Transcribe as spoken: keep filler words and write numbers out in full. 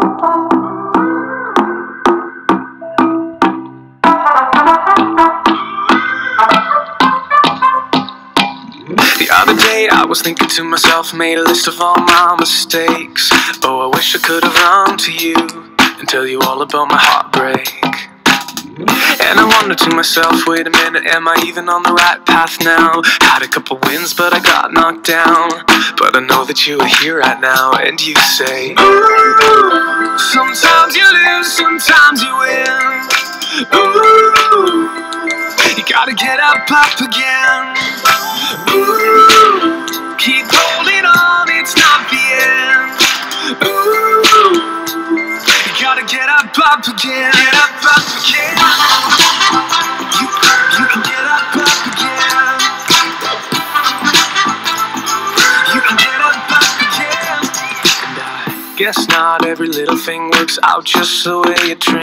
The other day I was thinking to myself, made a list of all my mistakes. Oh, I wish I could have run to you and tell you all about my heartbreak. And I wondered to myself, wait a minute, am I even on the right path now? Had a couple wins but I got knocked down, but I know that you are here right now. And you say, ooh, sometimes you lose, sometimes you win. Ooh, you gotta get up, up again. Ooh, keep holding on, it's not the end. Ooh, you gotta get up, up again. Get up, up again. You, you can get up, up again. You can get up, up again. And I guess not every little thing works out just the way you dream.